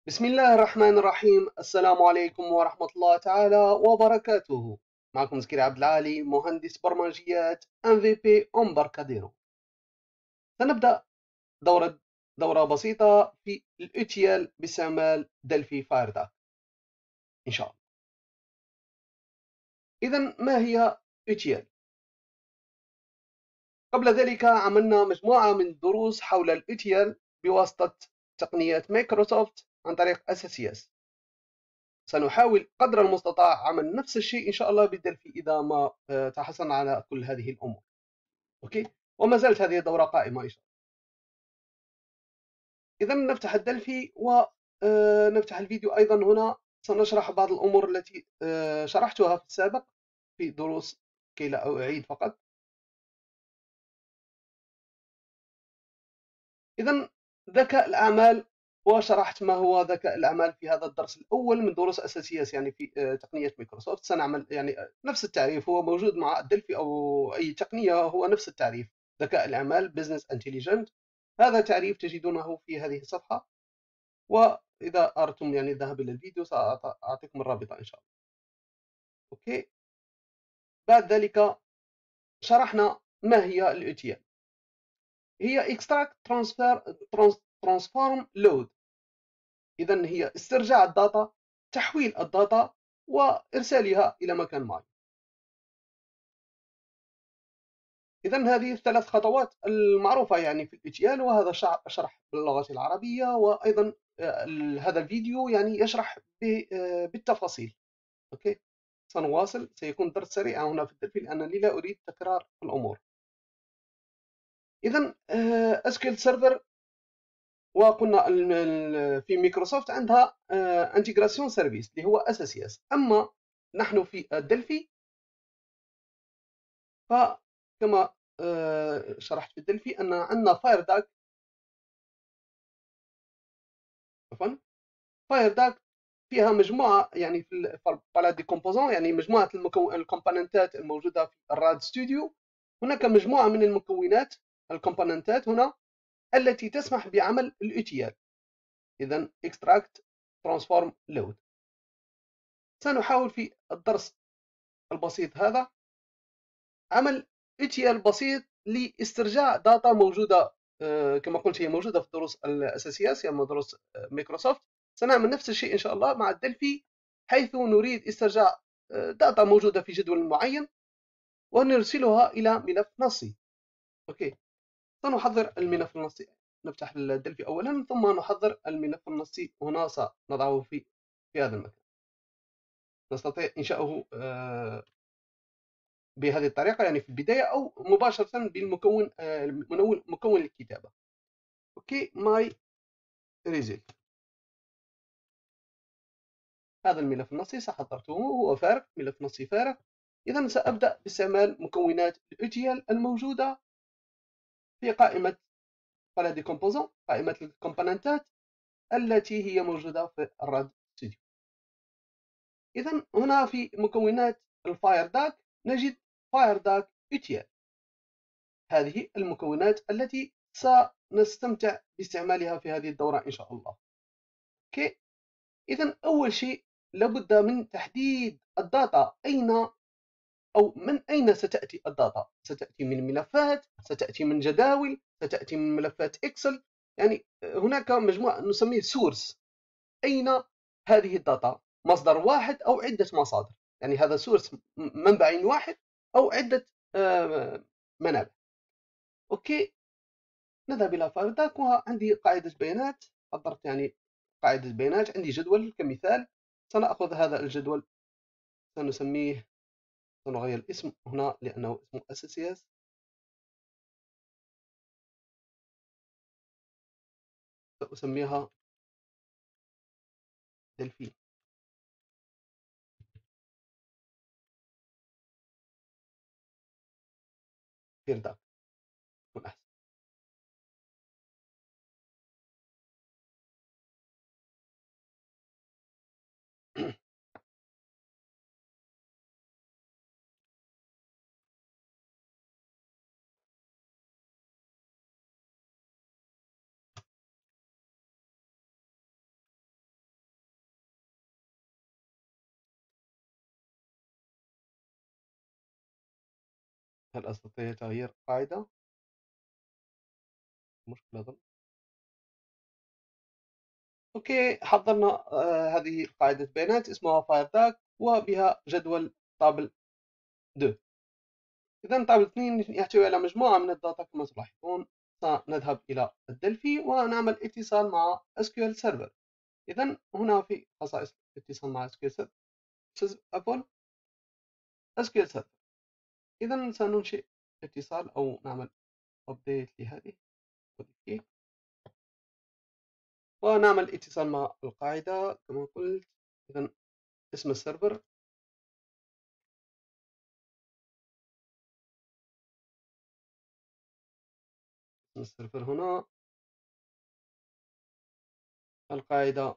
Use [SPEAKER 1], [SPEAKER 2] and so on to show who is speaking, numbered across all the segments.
[SPEAKER 1] بسم الله الرحمن الرحيم. السلام عليكم ورحمة الله تعالى وبركاته. معكم زكريا عبد العالي، مهندس برمجيات MVP أمباركاديرو. سنبدأ دورة بسيطة في الإتيال باستعمال دلفي فايرداك إن شاء الله. إذا ما هي إتيال؟ قبل ذلك عملنا مجموعة من الدروس حول الإتيال بواسطة تقنية مايكروسوفت عن طريق SSES. سنحاول قدر المستطاع عمل نفس الشيء إن شاء الله بالدلفي إذا ما تحصلنا على كل هذه الأمور. أوكي، وما زالت هذه الدورة قائمة إن شاء الله. إذا نفتح الدلفي ونفتح الفيديو أيضا. هنا سنشرح بعض الأمور التي شرحتها في السابق في دروس كي لا أعيد فقط. إذا ذكاء الأعمال، وشرحت ما هو ذكاء الأعمال في هذا الدرس الأول من دروس أساسيات يعني في تقنية مايكروسوفت. سنعمل يعني نفس التعريف هو موجود مع الدلفي أو أي تقنية، هو نفس التعريف. ذكاء الأعمال Business Intelligent، هذا تعريف تجدونه في هذه الصفحة. وإذا أردتم يعني الذهاب إلى الفيديو سأعطيكم الرابط إن شاء الله. أوكي، بعد ذلك شرحنا ما هي الإتيال. هي Extract Transform Load. إذا هي استرجاع الداتا، تحويل الداتا، وإرسالها إلى مكان ما. إذا هذه الثلاث خطوات المعروفة يعني في الإتيال، وهذا شرح باللغة العربية. وأيضا هذا الفيديو يعني يشرح بالتفاصيل. أوكي، سنواصل. سيكون درس سريع هنا في الدلفي لأنني لا أريد تكرار الأمور. إذا SQL سيرفر، وقلنا في مايكروسوفت عندها انتجراسيون سيرفيس اللي هو SSES. أما نحن في الدلفي فكما شرحت في الدلفي أن عندنا فايرداك. عفوا، فايرداك فيها مجموعة يعني في البالا دي كومبوزون، يعني مجموعة الكومبوننتات الموجودة في الراد ستوديو. هناك مجموعة من المكونات الكومبوننتات هنا التي تسمح بعمل الإتيال. إذا extract transform load. سنحاول في الدرس البسيط هذا عمل ETL بسيط لاسترجاع داتا موجودة. كما قلت هي موجودة في الدروس الأساسية، هي دروس مايكروسوفت. سنعمل نفس الشيء إن شاء الله مع الدلفي، حيث نريد استرجاع داتا موجودة في جدول معين ونرسلها إلى ملف نصي. أوكي، سنحضر الملف النصي. نفتح الدلفي أولا ثم نحضر الملف النصي. هنا سنضعه في هذا المكان. نستطيع إنشاؤه بهذه الطريقة يعني في البداية، أو مباشرة بالمكون مكون الكتابة. أوكي، ماي ريزلت. هذا الملف النصي سحضرته، هو فارغ، ملف نصي فارغ. إذا سأبدأ باستعمال مكونات الإتيال الموجودة في قائمة فلا دي كومبوزون، قائمة الكومبوننتات التي هي موجودة في الراد ستوديو. إذا هنا في مكونات الفايرداك نجد فايرداك إتيال. هذه المكونات التي سنستمتع باستعمالها في هذه الدورة إن شاء الله. أوكي، إذا أول شيء لابد من تحديد الداتا أين أو من أين ستأتي الداتا. ستأتي من ملفات، ستأتي من جداول، ستأتي من ملفات إكسل. يعني هناك مجموعة نسميه سورس. أين هذه الداتا؟ مصدر واحد أو عدة مصادر؟ يعني هذا سورس منبع واحد أو عدة منابع. أوكي، نذهب إلى فايرداك وعندي قاعدة بيانات. حضرت يعني قاعدة بيانات، عندي جدول كمثال. سنأخذ هذا الجدول، سنسميه، سنغير الاسم هنا لأنه اسمه SSES. سأسميها دلفين. فيرداك يكون أحسن. هل أستطيع تغيير قاعدة؟ مشكلة أظن. أوكي، حضرنا هذه قاعدة بيانات اسمها فايرداك وبها جدول طابل 2. إذا طابل 2 يحتوي على مجموعة من الداتا كما تلاحظون. سنذهب إلى الدلفي ونعمل اتصال مع SQL Server. إذا هنا في خصائص الاتصال مع SQL Server. إذا سننشئ اتصال أو نعمل update لهذه ونعمل اتصال مع القاعدة كما قلت. إذا اسم السيرفر هنا. القاعدة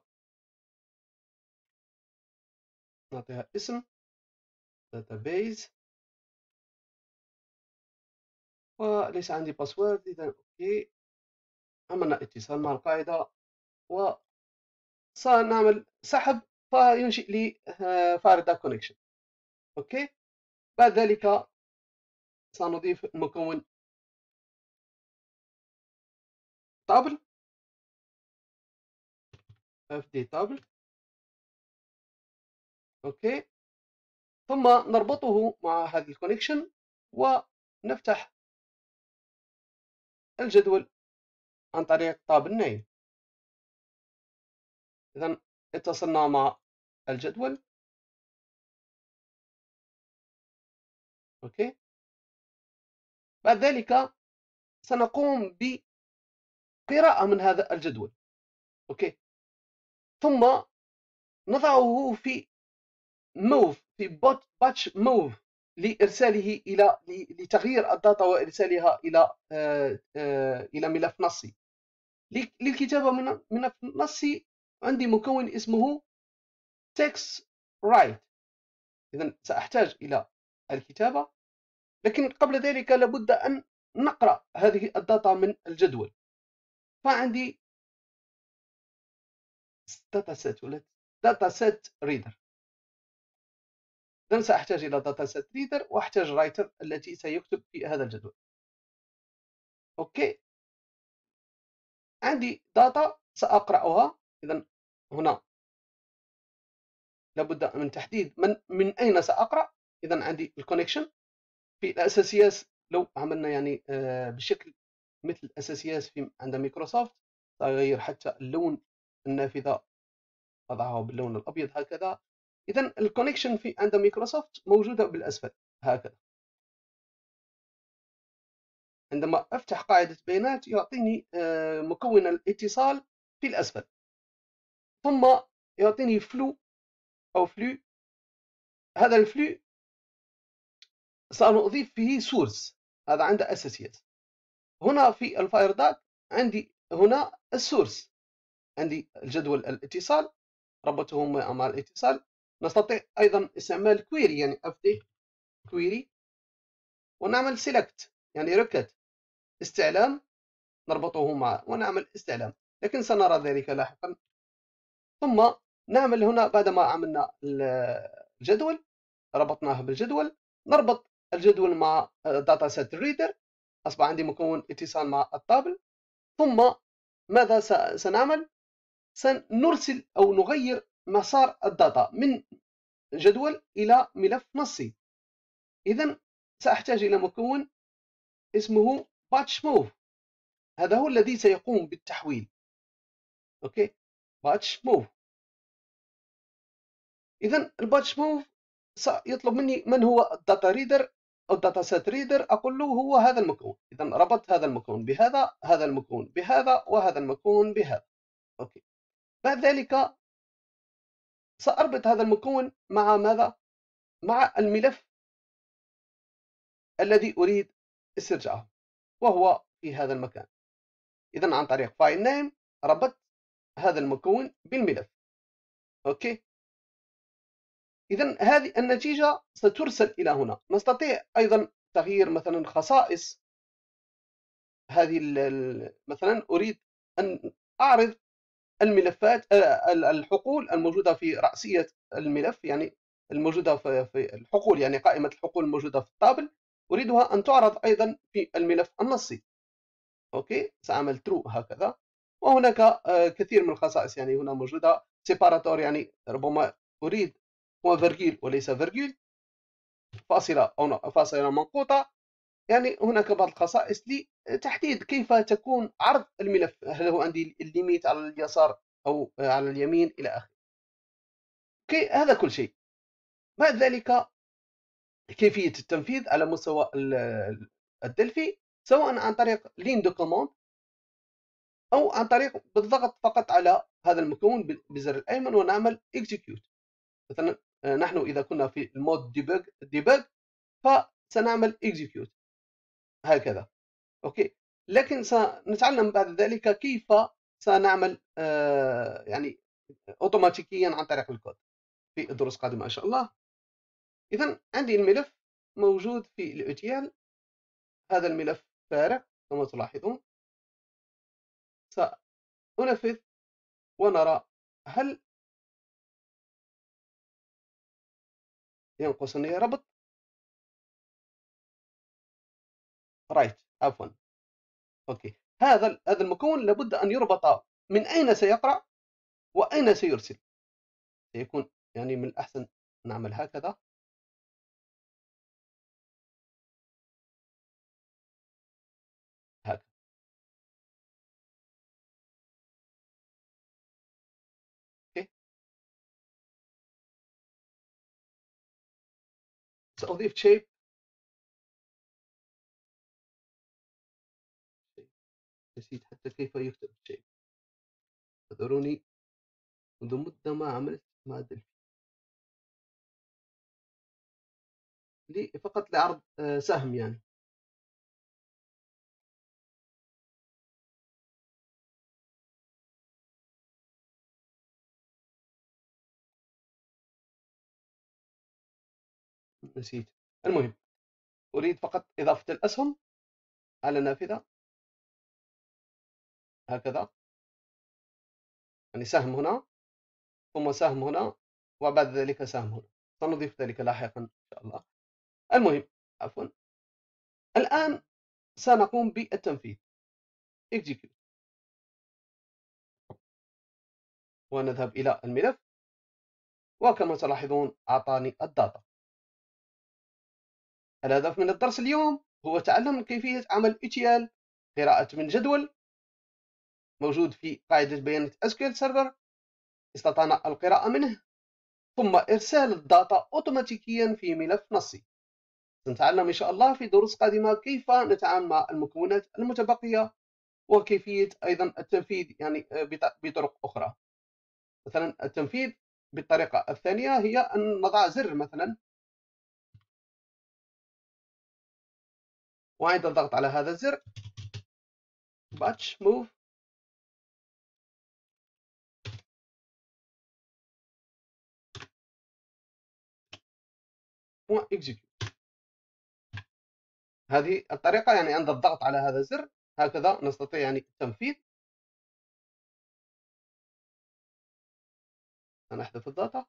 [SPEAKER 1] نعطيها اسم database وليس عندي باسورد. إذا أوكي، عملنا اتصال مع القاعدة وسنعمل سحب فينشئ لي فاردا كونكشن. أوكي، بعد ذلك سنضيف مكون تابل fd تابل. أوكي، ثم نربطه مع هذه الكونكشن ونفتح الجدول عن طريق تابل نيم. إذا اتصلنا مع الجدول. أوكي، بعد ذلك سنقوم بقراءة من هذا الجدول. أوكي، ثم نضعه في موف في باتش موف لإرساله إلى لتغيير الداتا وإرسالها إلى ملف نصي. للكتابة من ملف نصي عندي مكون اسمه text write. إذا سأحتاج إلى الكتابة، لكن قبل ذلك لابد أن نقرأ هذه الداتا من الجدول. فعندي داتا سيت ريدر. إذا سأحتاج إلى داتا سيت ريدر وأحتاج رايتر التي سيكتب في هذا الجدول. أوكي، عندي داتا سأقرأها. إذا هنا لابد من تحديد من أين سأقرأ. إذا عندي الكونكشن في الأساسيات. لو عملنا يعني بشكل مثل الأساسيات عند مايكروسوفت سأغير حتى اللون النافذة، أضعه باللون الأبيض هكذا. إذا الكونكشن عند مايكروسوفت موجودة بالأسفل هكذا. عندما أفتح قاعدة بيانات يعطيني مكون الاتصال في الأسفل، ثم يعطيني فلو أو فلو. هذا الفلو سأضيف فيه سورس، هذا عند أساسيات. هنا في الفايرداك عندي هنا السورس، عندي الجدول الاتصال ربطه مع الاتصال. نستطيع أيضا استعمال كويري يعني fd كويري ونعمل سيلكت يعني ركت استعلام نربطه معه ونعمل استعلام، لكن سنرى ذلك لاحقا. ثم نعمل هنا بعدما عملنا الجدول ربطناه بالجدول، نربط الجدول مع داتا سيت ريدر. أصبح عندي مكون اتصال مع الطابل. ثم ماذا سنعمل؟ سنرسل أو نغير مسار الداتا من جدول إلى ملف نصي. إذا سأحتاج إلى مكون اسمه batch move. هذا هو الذي سيقوم بالتحويل. أوكي، batch move. إذا الباتش موف سيطلب مني من هو الداتا ريدر أو الداتا سيت ريدر. أقول له هو هذا المكون. إذا ربط هذا المكون بهذا، هذا المكون بهذا، وهذا المكون بهذا. أوكي، بعد ذلك سأربط هذا المكون مع ماذا؟ مع الملف الذي أريد استرجاعه وهو في هذا المكان. إذا عن طريق فايل نيم ربطت هذا المكون بالملف. أوكي، إذا هذه النتيجة سترسل إلى هنا. نستطيع أيضا تغيير مثلا خصائص هذه مثلا أريد أن أعرض الملفات الحقول الموجودة في رأسية الملف، يعني الموجودة في الحقول، يعني قائمة الحقول الموجودة في الطابل. أريدها أن تعرض أيضا في الملف النصي. أوكي، سأعمل true هكذا. وهناك كثير من الخصائص يعني هنا موجودة. separator يعني ربما أريد فيرجيل وليس فيرجيل، فاصلة أو فاصلة منقوطة. يعني هناك بعض الخصائص لتحديد كيف تكون عرض الملف، هل هو عندي الليميت على اليسار أو على اليمين إلى آخره. أوكي، هذا كل شيء. بعد ذلك كيفية التنفيذ على مستوى الدلفي، سواء عن طريق لين دو كوموند أو عن طريق بالضغط فقط على هذا المكون بالزر الأيمن ونعمل execute. مثلا نحن إذا كنا في المود debug فسنعمل execute هكذا. أوكي، لكن سنتعلم بعد ذلك كيف سنعمل يعني أوتوماتيكيا عن طريق الكود في الدروس القادمة إن شاء الله. إذا عندي الملف موجود في الأوتيال. هذا الملف فارغ كما تلاحظون. سأنفذ ونرى هل ينقصني ربط. رايت، عفوا. أوكي، هذا المكون لابد أن يربط من أين سيقرأ وأين سيرسل. سيكون يعني من الأحسن نعمل هكذا. هكذا. أوكي، سأضيف شيء. نسيت حتى كيف يكتب شيء. اعذروني، منذ مدة ما عملت مع دلفي لي فقط لعرض سهم يعني. نسيت. المهم، أريد فقط إضافة الأسهم على النافذة هكذا. يعني سهم هنا ثم سهم هنا وبعد ذلك سهم هنا. سنضيف ذلك لاحقا إن شاء الله. المهم، عفوا، الآن سنقوم بالتنفيذ. execute ونذهب إلى الملف. وكما تلاحظون أعطاني الداتا. الهدف من الدرس اليوم هو تعلم كيفية عمل ETL، قراءة من جدول موجود في قاعدة بيانات SQL Server استطعنا القراءة منه، ثم إرسال الداتا أوتوماتيكيا في ملف نصي. سنتعلم إن شاء الله في دروس قادمة كيف نتعامل مع المكونات المتبقية وكيفية أيضا التنفيذ يعني بطرق أخرى. مثلا التنفيذ بالطريقة الثانية هي أن نضع زر مثلا، وعند الضغط على هذا الزر batch move execute. هذه الطريقة يعني عند الضغط على هذا الزر هكذا نستطيع يعني التنفيذ. سنحذف الداتا.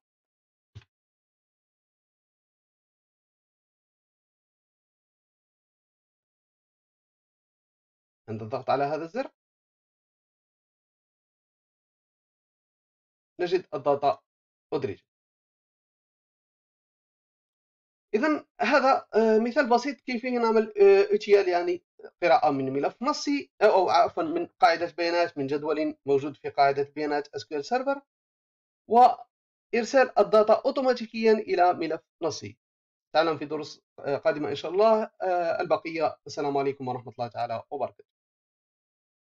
[SPEAKER 1] عند الضغط على هذا الزر نجد الداتا أدرجت. إذا هذا مثال بسيط كيف نعمل ETL يعني قراءة من ملف نصي أو عفوا من قاعدة بيانات، من جدول موجود في قاعدة بيانات SQL Server، وإرسال الداتا أوتوماتيكيا إلى ملف نصي. تعلم في دروس قادمة إن شاء الله البقية. السلام عليكم ورحمة الله تعالى وبركاته.